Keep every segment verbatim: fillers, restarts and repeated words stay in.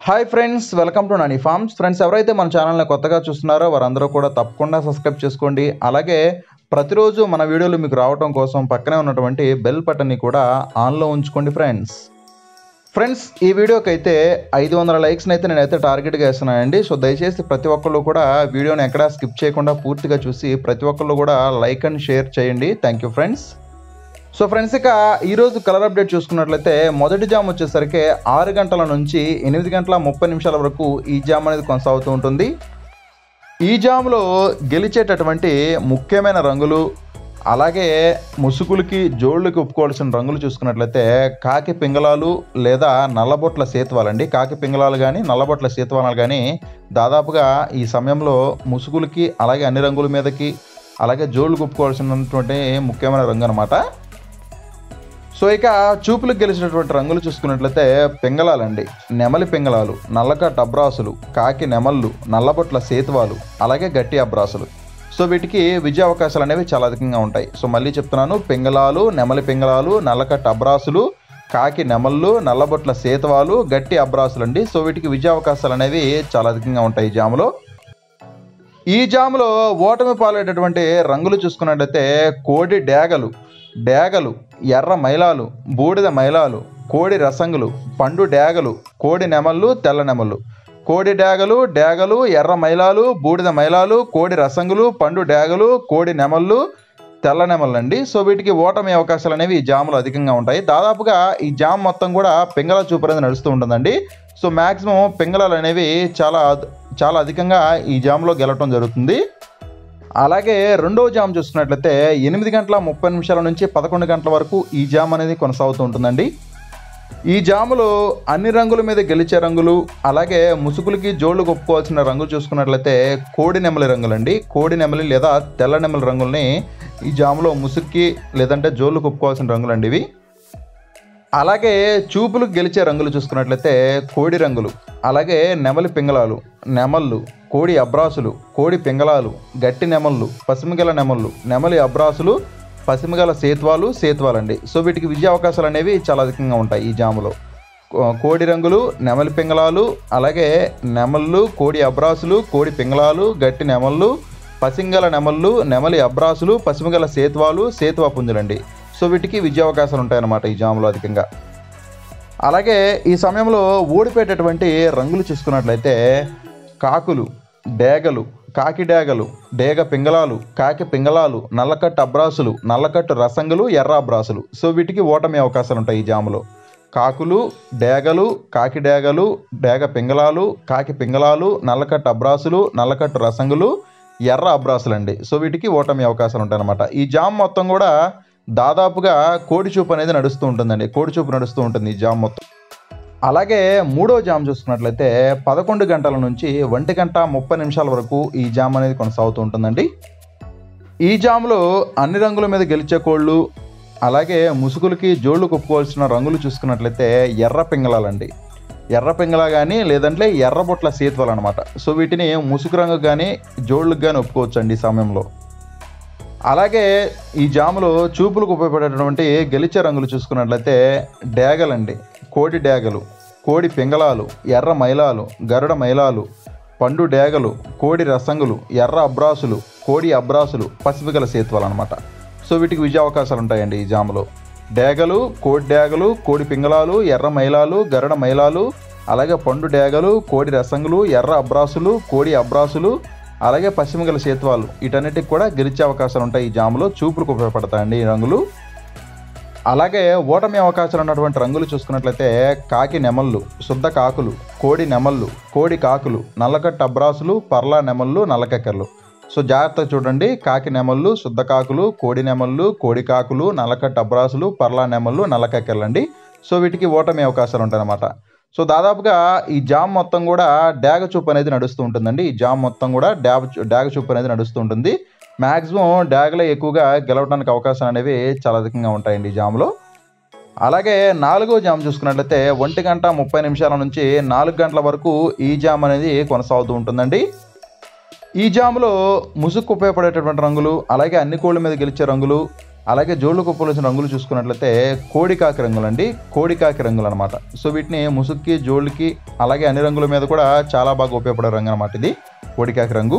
Hi friends, welcome to Nanifarms. Friends, ఎవరైతే మన ఛానల్ని కొత్తగా చూస్తున్నారో వారందరూ కూడా తప్పకుండా సబ్స్క్రైబ్ చేసుకోండి. అలాగే ప్రతిరోజు మన వీడియోలు మీకు రావడం కోసం పక్కనే ఉన్నటువంటి బెల్ బటన్ని కూడా ఆన్లో ఉంచుకోండి. ఫ్రెండ్స్ ఫ్రెండ్స్ ఈ వీడియోకి అయితే ఐదు వందల లైక్స్ని అయితే నేనైతే టార్గెట్గా వేస్తున్నానండి. సో దయచేసి ప్రతి ఒక్కళ్ళు కూడా వీడియోని ఎక్కడా స్కిప్ చేయకుండా పూర్తిగా చూసి ప్రతి ఒక్కళ్ళు కూడా లైక్ అండ్ షేర్ చేయండి. Thank you friends. So friends, ఇక ఈరోజు కలర్ అప్డేట్ చూసుకున్నట్లయితే మొదటి జామ్ వచ్చేసరికి ఆరు గంటల నుంచి ఎనిమిది గంటల ముప్పై నిమిషాల వరకు ఈ జామ్ అనేది కొనసాగుతూ ఉంటుంది. ఈ జామ్లో గెలిచేటటువంటి ముఖ్యమైన రంగులు, అలాగే ముసుగులకి జోళ్ళకి ఒప్పుకోవాల్సిన రంగులు చూసుకున్నట్లయితే కాకి పింగళాలు లేదా నల్లబొట్ల సేతువాలండి. కాకి పింగళాలు కానీ నల్లబొట్ల సేతువాలు కానీ దాదాపుగా ఈ సమయంలో ముసుగులకి అలాగే అన్ని రంగుల మీదకి అలాగే జోళ్ళకు ఒప్పుకోవాల్సినటువంటి ముఖ్యమైన రంగు అనమాట. సో ఇక చూపులకు గెలిచినటువంటి రంగులు చూసుకున్నట్లయితే పింగళాలండి, నెమలి పింగళాలు, నల్లకట్ అబ్రాసులు, కాకి నెమళ్ళు, నల్లబొట్ల సేతువాలు, అలాగే గట్టి అబ్రాసులు. సో వీటికి విజయ అవకాశాలు అనేవి చాలా అధికంగా ఉంటాయి. సో మళ్ళీ చెప్తున్నాను, పింగళాలు, నెమలి పింగళాలు, నల్లకట్ అబ్రాసులు, కాకి నెమళ్ళు, నల్లబొట్ల సేతువాలు, గట్టి అబ్రాసులు అండి. సో వీటికి విజయ అవకాశాలు అనేవి చాలా అధికంగా ఉంటాయి ఈ జాములో. ఈ జాములో ఓటమి పాలేటటువంటి రంగులు చూసుకున్నట్లయితే కోడి డేగలు, డేగలు, ఎర్ర మైలాలు, బూడిద మైలాలు, కోడి రసంగులు, పండు డేగలు, కోడి నెమళ్ళు, తెల్ల నెమళ్ళు. కోడి డేగలు, డేగలు, ఎర్ర మైలాలు, బూడిద మైలాలు, కోడి రసంగులు, పండు డేగలు, కోడి నెమళ్ళు, తెల్ల నెమళ్ళు అండి. సో వీటికి ఓటమి అవకాశాలు అనేవి ఈ జాములో అధికంగా ఉంటాయి. దాదాపుగా ఈ జామ్ మొత్తం కూడా పింగళ చూపు అనేది నడుస్తూ ఉంటుందండి. సో మ్యాక్సిమం పింగళాలు అనేవి చాలా చాలా అధికంగా ఈ జామ్లో గెలవటం జరుగుతుంది. అలాగే రెండవ జామ్ చూసుకున్నట్లయితే ఎనిమిది గంటల ముప్పై నిమిషాల నుంచి పదకొండు గంటల వరకు ఈ జామ్ అనేది కొనసాగుతూ ఉంటుందండి. ఈ జాములో అన్ని రంగుల మీద గెలిచే రంగులు, అలాగే ముసుగులకి జోళ్ళు ఒప్పుకోవాల్సిన రంగులు చూసుకున్నట్లయితే కోడి నెమలి రంగులండి. కోడి నెమలి లేదా తెల్ల నెమలి రంగుల్ని ఈ జాములో ముసుగుకి లేదంటే జోళ్ళు ఒప్పుకోవాల్సిన రంగులండి ఇవి. అలాగే చూపులకు గెలిచే రంగులు చూసుకున్నట్లయితే కోడి రంగులు, అలాగే నెమలి పింగళాలు, నెమళ్ళు, కోడి అబ్రాసులు, కోడి పింగళాలు, గట్టి నెమళ్ళు, పసిమిగల నెమళ్ళు, నెమలి అబ్రాసులు, పసిమిగల సేతువాలు, సేతువాలండి. సో వీటికి విజయ అవకాశాలు అనేవి చాలా అధికంగా ఉంటాయి ఈ జాములో. కోడి రంగులు, నెమలి పింగళాలు, అలాగే నెమళ్ళు, కోడి అబ్రాసులు, కోడి పింగళాలు, గట్టి నెమళ్ళు, పసింగల నెమళ్ళు, నెమలి అబ్రాసులు, పసిమిగల సేతువాలు, సేతువా పుంజులండి. సో వీటికి విజయ అవకాశాలు ఉంటాయన్నమాట ఈ జాములో అధికంగా. అలాగే ఈ సమయంలో ఓడిపోయేటటువంటి రంగులు చూసుకున్నట్లయితే కాకులు, డేగలు, కాకి డేగలు, డేగ పింగళాలు, కాకి పింగళాలు, నల్లకట్టు అబ్రాసులు, నల్లకట్టు రసంగులు, ఎర్ర అబ్రాసులు. సో వీటికి ఓటమి అవకాశాలు ఉంటాయి ఈ జాములో. కాకులు, డేగలు, కాకి డేగలు, డేగ పింగళాలు, కాకి పింగళాలు, నల్లకట్టు అబ్రాసులు, నల్లకట్టు రసంగులు, ఎర్ర అబ్రాసులు అండి. సో వీటికి ఓటమి అవకాశాలు ఉంటాయి అన్నమాట. ఈ జామ్ మొత్తం కూడా దాదాపుగా కోడి చూపు అనేది నడుస్తూ ఉంటుందండి. కోడి చూపు నడుస్తూ ఉంటుంది ఈ జామ్ మొత్తం. అలాగే మూడో జామ్ చూసుకున్నట్లయితే పదకొండు గంటల నుంచి ఒంటి గంట ముప్పై నిమిషాల వరకు ఈ జామ్ అనేది కొనసాగుతూ ఉంటుందండి. ఈ జామ్లో అన్ని రంగుల మీద గెలిచే కోళ్ళు, అలాగే ముసుగులకి జోళ్ళు కొప్పుకోవాల్సిన రంగులు చూసుకున్నట్లయితే ఎర్ర పింగళాలండి. ఎర్ర పింగళ కానీ లేదంటే ఎర్రబొట్ల సేతువాలు అనమాట. సో వీటిని ముసుగు రంగు కానీ జోళ్ళకు కానీ ఒప్పుకోవచ్చు అండి ఈ సమయంలో. అలాగే ఈ జాములో చూపులకు ఉపయోగపడేటటువంటి గెలిచే రంగులు చూసుకున్నట్లయితే డేగలండి, కోడి డేగలు, కోడి పింగళాలు, ఎర్ర మైలాలు, గరుడ మైలాలు, పండు డేగలు, కోడి రసంగులు, ఎర్ర అబ్రాసులు, కోడి అబ్రాసులు, పసిపిగల సేతువాలు అనమాట. సో వీటికి విజయ అవకాశాలు ఉంటాయండి ఈ జాములో. డేగలు, కోడి డేగలు, కోడి పింగళాలు, ఎర్ర మైలాలు, గరుడ మైలాలు, అలాగే పండు డేగలు, కోడి రసంగులు, ఎర్ర అబ్రాసులు, కోడి అబ్రాసులు, అలాగే పశ్చిమగల సేతువాలు, వీటన్నిటికి కూడా గెలిచే అవకాశాలు ఉంటాయి ఈ జాములో. చూపులకు ఉపయోగపడతాయండి ఈ రంగులు. అలాగే ఓటమి అవకాశాలు ఉన్నటువంటి రంగులు చూసుకున్నట్లయితే కాకి నెమళ్ళు, శుద్ధ కాకులు, కోడి నెమళ్ళు, కోడి కాకులు, నల్లకట్టు అబ్రాసులు, పర్లా నెమళ్ళు, నల్లకెక్కర్లు. సో జాగ్రత్తగా చూడండి, కాకి నెమళ్ళు, శుద్ధ కాకులు, కోడి నెమళ్ళు, కోడి కాకులు, నల్లకట్టు అబ్రాసులు, పర్లా నెమళ్ళు, నల్లకెక్కర్లు అండి. సో వీటికి ఓటమి అవకాశాలు ఉంటాయన్నమాట. సో దాదాపుగా ఈ జామ్ మొత్తం కూడా డాగ చూపు అనేది నడుస్తూ ఉంటుందండి. ఈ జామ్ మొత్తం కూడా డాబ్ డాగ చూపు అనేది నడుస్తూ ఉంటుంది. మ్యాక్సిమం డాగలే ఎక్కువగా గెలవడానికి అవకాశాలు అనేవి చాలా అధికంగా ఉంటాయండి ఈ జామ్లో. అలాగే నాలుగో జామ్ చూసుకున్నట్లయితే ఒంటి గంట ముప్పై నిమిషాల నుంచి నాలుగు గంటల వరకు ఈ జామ్ అనేది కొనసాగుతూ ఉంటుందండి. ఈ జాములో ముసుగు ఉపయోగపడేటటువంటి రంగులు, అలాగే అన్ని కోళ్ళ మీద గెలిచే రంగులు, అలాగే జోళ్ళు కుప్పవలసిన రంగులు చూసుకున్నట్లయితే కోడికాకి రంగులండి, కోడికాకి రంగులు అనమాట. సో వీటిని ముసుగుకి, జోళ్ళకి అలాగే అన్ని రంగుల మీద కూడా చాలా బాగా ఉపయోగపడే రంగు అనమాట ఇది కోడికాకి రంగు.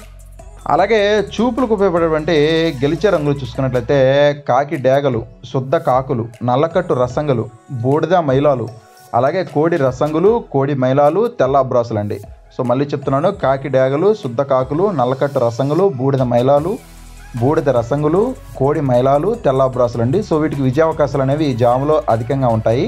అలాగే చూపులకు ఉపయోగపడేటువంటి గెలిచే రంగులు చూసుకున్నట్లయితే కాకి డేగలు, శుద్ధ కాకులు, నల్లకట్టు రసంగులు, బూడిద మైలాలు, అలాగే కోడి రసంగులు, కోడి మైలాలు, తెల్ల అబ్రాసులు అండి. సో మళ్ళీ చెప్తున్నాను, కాకి డేగలు, శుద్ధ కాకులు, నల్లకట్టు రసంగులు, బూడిద మైలాలు, బూడిద రసంగులు, కోడి మైలాలు, తెల్ల అబ్రాసులు అండి. సో వీటికి విజయ అవకాశాలు అనేవి ఈ జాములో అధికంగా ఉంటాయి.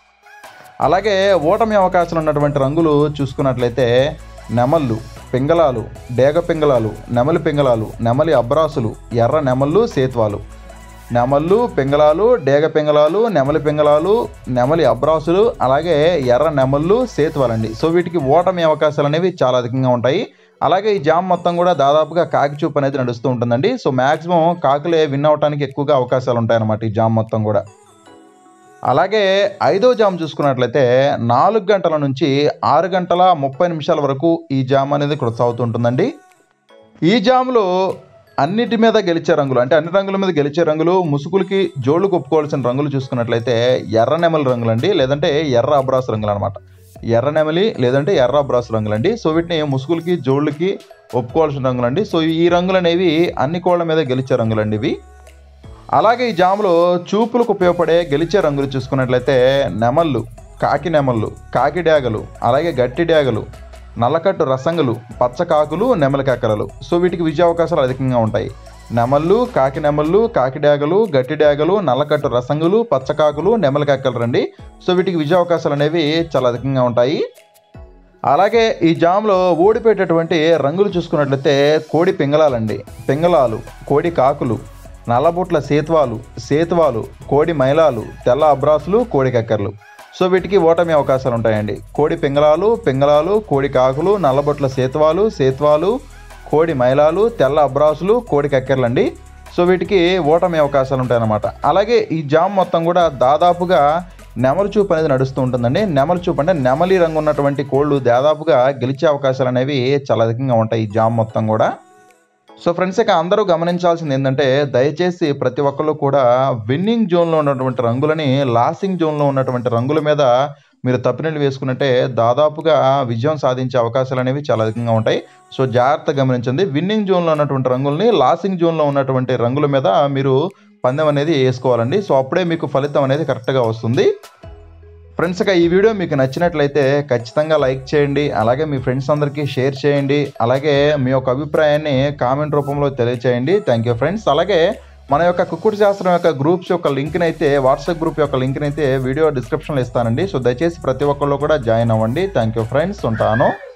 అలాగే ఓటమి అవకాశాలు ఉన్నటువంటి రంగులు చూసుకున్నట్లయితే నెమళ్ళు, పింగళాలు, డేగ పింగళాలు, నెమలి పింగళాలు, నెమలి అబ్రాసులు, ఎర్ర నెమళ్ళు, సేత్వాలు. నెమళ్ళు, పింగళాలు, డేగ పింగళాలు, నెమలి పింగళాలు, నెమలి అబ్రాసులు, అలాగే ఎర్ర నెమళ్ళు, సేత్వాలండి. సో వీటికి ఓటమి అవకాశాలు అనేవి చాలా అధికంగా ఉంటాయి. అలాగే ఈ జామ్ మొత్తం కూడా దాదాపుగా కాకి చూపు అనేది నడుస్తూ ఉంటుందండి. సో మ్యాక్సిమం కాకులే విన్ అవడానికి ఎక్కువగా అవకాశాలు ఉంటాయన్నమాట ఈ జామ్ మొత్తం కూడా. అలాగే ఐదో జామ్ చూసుకున్నట్లయితే నాలుగు గంటల నుంచి ఆరు గంటల ముప్పై నిమిషాల వరకు ఈ జామ్ అనేది కొనసాగుతూ ఉంటుందండి. ఈ జామ్లో అన్నిటి మీద గెలిచే రంగులు, అంటే అన్ని రంగుల మీద గెలిచే రంగులు, ముసుగులకి జోళ్ళు కొప్పుకోవాల్సిన రంగులు చూసుకున్నట్లయితే ఎర్ర నెమలి రంగులండి, లేదంటే ఎర్ర అబ్రాసు రంగులు అనమాట. ఎర్ర నెమలి లేదంటే ఎర్ర అబ్రాసు రంగులండి. సో వీటిని ముసుగులకి, జోళ్ళకి ఒప్పుకోవాల్సిన రంగులండి. సో ఈ రంగులు అనేవి అన్ని కోళ్ళ మీద గెలిచే రంగులండి ఇవి. అలాగే ఈ జాములో చూపులకు ఉపయోగపడే గెలిచే రంగులు చూసుకున్నట్లయితే నెమళ్ళు, కాకి నెమళ్ళు, కాకి డేగలు, అలాగే గట్టి డేగలు, నల్లకట్టు రసంగులు, పచ్చకాకులు, నెమలి కక్కరలు. సో వీటికి విజయ అవకాశాలు అధికంగా ఉంటాయి. నెమళ్ళు, కాకి నెమళ్ళు, కాకి డేగలు, గట్టి డేగలు, నల్లకట్టు రసంగులు, పచ్చకాకులు, నెమలి కక్కలు రండి. సో వీటికి విజయ అవకాశాలు అనేవి చాలా అధికంగా ఉంటాయి. అలాగే ఈ జామ్లో ఓడిపోయేటటువంటి రంగులు చూసుకున్నట్లయితే కోడి పింగళాలండి, పింగళాలు, కోడి కాకులు, నల్లబుట్ల సేత్వాలు, సేత్వాలు, కోడి మైలాలు, తెల్ల అబ్రాసులు, కోడి కక్కర్లు. సో వీటికి ఓటమి అవకాశాలు ఉంటాయండి. కోడి పింగళాలు, పింగళాలు, కోడి కాకులు, నల్లబొట్ల సేత్వాలు, సేత్వాలు, కోడి మైలాలు, తెల్ల అబ్రాసులు, కోడి కక్కర్లు అండి. సో వీటికి ఓటమి అవకాశాలు ఉంటాయన్నమాట. అలాగే ఈ జామ్ మొత్తం కూడా దాదాపుగా నెమలి చూపు అనేది నడుస్తూ ఉంటుందండి. నెమలి చూపు అంటే నెమలి రంగు ఉన్నటువంటి కోళ్ళు దాదాపుగా గెలిచే అవకాశాలు అనేవి చాలా అధికంగా ఉంటాయి ఈ జామ్ మొత్తం కూడా. సో ఫ్రెండ్స్, ఇక అందరూ గమనించాల్సింది ఏంటంటే దయచేసి ప్రతి ఒక్కళ్ళు కూడా విన్నింగ్ జోన్లో ఉన్నటువంటి రంగులని లాసింగ్ జోన్లో ఉన్నటువంటి రంగుల మీద మీరు తప్పినీళ్ళు వేసుకున్నట్టే దాదాపుగా విజయం సాధించే అవకాశాలు అనేవి చాలా అధికంగా ఉంటాయి. సో జాగ్రత్తగా గమనించండి. విన్నింగ్ జోన్లో ఉన్నటువంటి రంగుల్ని లాసింగ్ జోన్లో ఉన్నటువంటి రంగుల మీద మీరు పందెం అనేది వేసుకోవాలండి. సో అప్పుడే మీకు ఫలితం అనేది కరెక్ట్గా వస్తుంది. ఫ్రెండ్స్, ఇక ఈ వీడియో మీకు నచ్చినట్లయితే ఖచ్చితంగా లైక్ చేయండి. అలాగే మీ ఫ్రెండ్స్ అందరికీ షేర్ చేయండి. అలాగే మీ యొక్క అభిప్రాయాన్ని కామెంట్ రూపంలో తెలియచేయండి. Thank you friends. అలాగే మన యొక్క కుక్కుడు శాస్త్రం యొక్క గ్రూప్స్ యొక్క లింక్ని అయితే, వాట్సాప్ గ్రూప్ యొక్క లింక్ని అయితే వీడియో డిస్క్రిప్షన్లో ఇస్తానండి. సో దయచేసి ప్రతి ఒక్కళ్ళు కూడా జాయిన్ అవ్వండి. థ్యాంక్ యూ ఫ్రెండ్స్, ఉంటాను.